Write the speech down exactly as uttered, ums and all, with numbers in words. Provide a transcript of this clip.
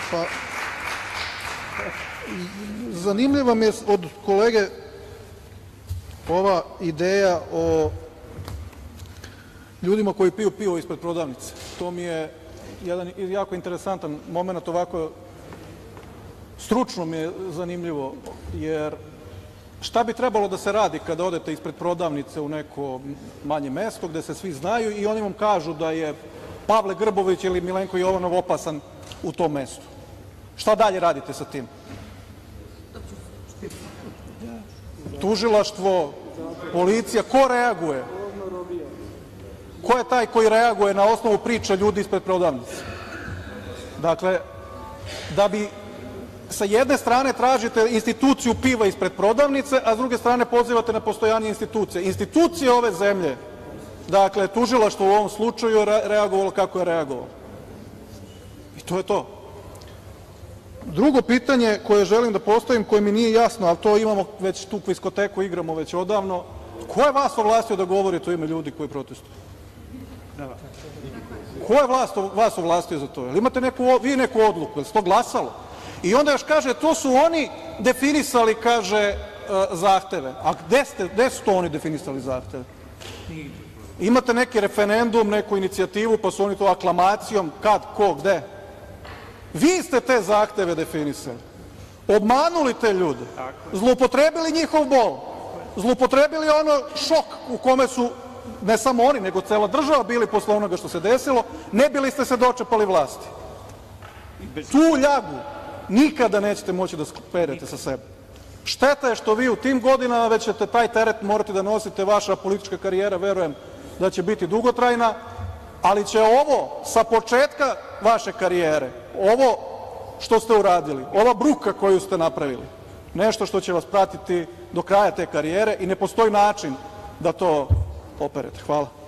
Pa, zanimljiva mi je od kolege ova ideja o ljudima koji piju pivo ispred prodavnice. To mi je jedan jako interesantan moment, ovako stručno mi je zanimljivo, jer šta bi trebalo da se radi kada odete ispred prodavnice u neko manje mesto gde se svi znaju i oni vam kažu da je Pavle Grbović ili Milenko Jovanov opasan u tom mestu? Šta dalje radite sa tim? Tužilaštvo, policija, ko reaguje? Ko je taj koji reaguje na osnovu priča ljudi ispred prodavnice? Dakle, da bi sa jedne strane tražite instituciju piva ispred prodavnice, a s druge strane pozivate na postojanje institucije. Institucije ove zemlje, dakle, tužilaštvo u ovom slučaju je reagovalo kako je reagovalo. I to je to. Drugo pitanje koje želim da postavim, koje mi nije jasno, ali to imamo već tu kviskoteku, igramo već odavno, ko je vas ovlastio da govorite u ime ljudi koji protestuju? Ko je vas ovlastio za to? Jel imate vi neku odluku? Jel se to glasalo? I onda još kaže, to su oni definisali, kaže, zahteve. A gde su to oni definisali zahteve? Imate neki referendum, neku inicijativu, pa su oni to aklamacijom, kad, ko, gde? Vi ste te zahteve definisali. Obmanuli te ljude. Zloupotrebili njihov bol. Zloupotrebili ono šok u kome su ne samo oni, nego cela država bili posle onoga što se desilo, ne bili ste se dočepali vlasti. Tu ljagu nikada nećete moći da sperete sa sebe. Šteta je što vi u tim godinama već ćete taj teret morati da nosite, vaša politička karijera, verujem da će biti dugotrajna, ali će ovo sa početka vaše karijere, ovo što ste uradili, ova bruka koju ste napravili, nešto što će vas pratiti do kraja te karijere i ne postoji način da to operete. Hvala.